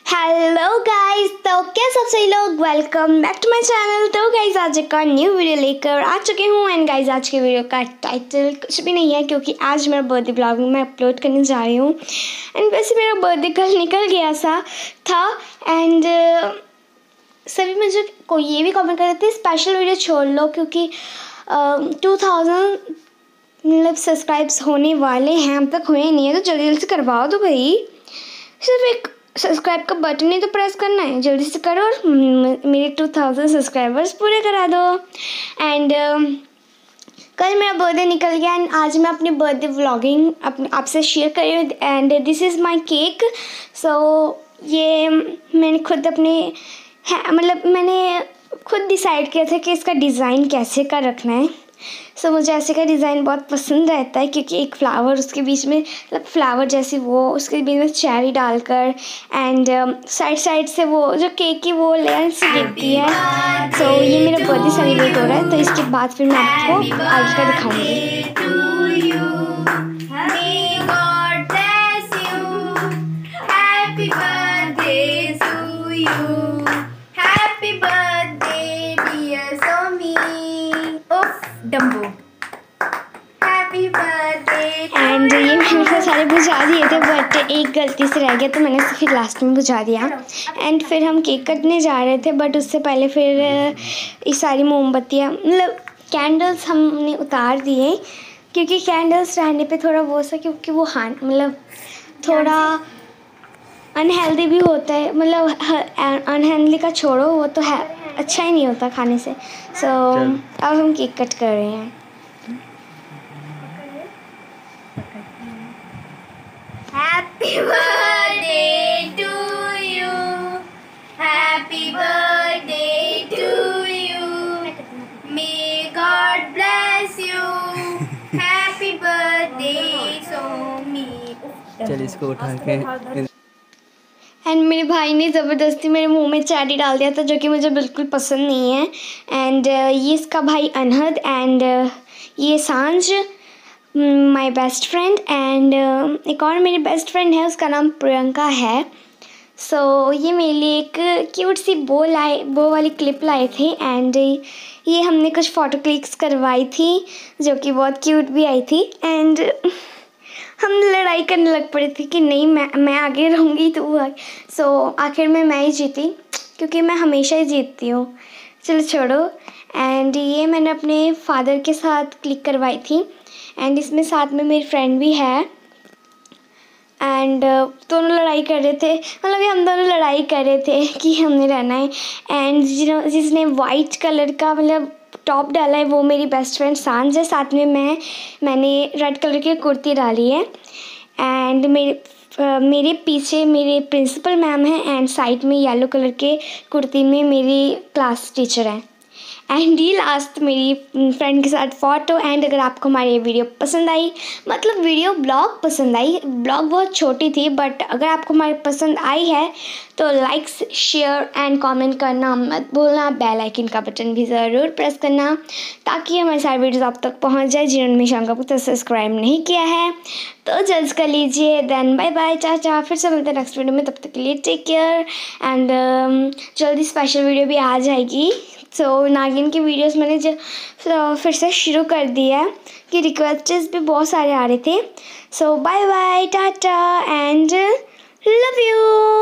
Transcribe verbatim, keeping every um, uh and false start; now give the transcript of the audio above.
Hello guys, तो कैसे आप सही लोग, welcome back to my channel. तो गाइस आज एक और न्यू वीडियो लेकर आ चुके हूँ। एंड गाइस आज के वीडियो का टाइटल कुछ भी नहीं है, क्योंकि आज मेरा बर्थडे ब्लॉग मैं अपलोड करने जा रही हूँ। एंड वैसे मेरा बर्थडे कल निकल गया सा था। एंड uh, सभी मुझे कोई ये भी कमेंट कर रहे थे स्पेशल वीडियो छोड़ लो, क्योंकि टू थाउजेंड मतलब सब्सक्राइब्स होने वाले हैं, अब तक हुए नहीं है, तो जल्दी जल्दी से करवाओ दो भाई। सिर्फ एक सब्सक्राइब का बटन ही तो प्रेस करना है, जल्दी से करो और मेरे टू थाउजेंड सब्सक्राइबर्स पूरे करा दो। एंड uh, कल मेरा बर्थडे निकल गया एंड आज मैं अपनी बर्थडे व्लॉगिंग अपने आपसे शेयर कर रही हूँ। And this is my cake. So ये मैंने खुद अपने मतलब मैंने खुद डिसाइड किया था कि इसका डिज़ाइन कैसे का रखना है। सो so, मुझे ऐसे का डिज़ाइन बहुत पसंद रहता है, क्योंकि एक फ्लावर उसके बीच में मतलब फ्लावर जैसी वो उसके बीच में चेरी डालकर एंड साइड साइड से वो जो केक की वो लेयर से गिरती है। सो so, ये मेरा बर्थडे सेलिब्रेट हो रहा है, तो इसके बाद फिर मैं आपको आगे का दिखाऊंगी। Dumbo happy birthday. एंड ये मैंने फिर सारे बुझा दिए थे, बट एक गलती से रह गया तो मैंने फिर लास्ट में बुझा दिया। एंड फिर हम केक कटने जा रहे थे, बट उससे पहले फिर ये सारी मोमबत्तियाँ मतलब कैंडल्स हमने उतार दिए, क्योंकि कैंडल्स रहने पे थोड़ा वो सा क्योंकि वो हान मतलब थोड़ा अनहेल्दी भी होता है, मतलब अनहेल्दी का छोड़ो, वो तो है अच्छा ही नहीं होता खाने से। सो so, अब हम केक कट कर रहे हैं। Happy birthday to you, happy birthday to you, may God bless you, happy birthday Somi. चल इसको उठा के। एंड मेरे भाई ने ज़बरदस्ती मेरे मुंह में चेरी डाल दिया था, जो कि मुझे बिल्कुल पसंद नहीं है। एंड uh, ये इसका भाई अनहद एंड uh, ये सांझ माय बेस्ट फ्रेंड। एंड एक और मेरी बेस्ट फ्रेंड है, उसका नाम प्रियंका है। सो so, ये मेरे लिए एक क्यूट सी बो लाए बो वाली क्लिप लाए थे। एंड ये हमने कुछ फ़ोटो क्लिक्स करवाई थी, जो कि बहुत क्यूट भी आई थी। एंड हम लड़ाई करने लग पड़े थे कि नहीं मैं मैं आगे रहूँगी तो वो आगे। सो so, आखिर में मैं ही जीती, क्योंकि मैं हमेशा ही जीतती हूँ। चलो छोड़ो। एंड ये मैंने अपने फादर के साथ क्लिक करवाई थी। एंड इसमें साथ में मेरी फ्रेंड भी है। एंड uh, दोनों लड़ाई कर रहे थे, मतलब हम दोनों लड़ाई कर रहे थे कि हमने रहना है। एंड जिसने वाइट कलर का मतलब टॉप डाला है वो मेरी बेस्ट फ्रेंड सांझ है, साथ में मैं मैंने रेड कलर की कुर्ती डाली है। एंड मेरे uh, मेरे पीछे मेरे प्रिंसिपल मैम हैं एंड साइड में येलो कलर के कुर्ती में मेरी क्लास टीचर हैं। एंड ये लास्ट मेरी फ्रेंड के साथ फ़ोटो। एंड अगर आपको हमारी ये वीडियो पसंद आई, मतलब वीडियो ब्लॉग पसंद आई, ब्लॉग बहुत छोटी थी, बट अगर आपको हमारी पसंद आई है तो लाइक्स शेयर एंड कमेंट करना मत भूलना। बेल आइकन का बटन भी ज़रूर प्रेस करना, ताकि हमारे सारे वीडियोस आप तक पहुंच जाए। जिन्होंने शंका को तो सब्सक्राइब नहीं किया है तो जल्द कर लीजिए। देन बाय बाय, चाचा, फिर से मिलते हैं नेक्स्ट वीडियो में। तब तक के लिए टेक केयर। एंड जल्दी स्पेशल वीडियो भी आ जाएगी। सो so, नागिन की वीडियोस मैंने जो फिर से शुरू कर दिया है, कि रिक्वेस्ट्स भी बहुत सारे आ रहे थे। So bye bye, tata and love you.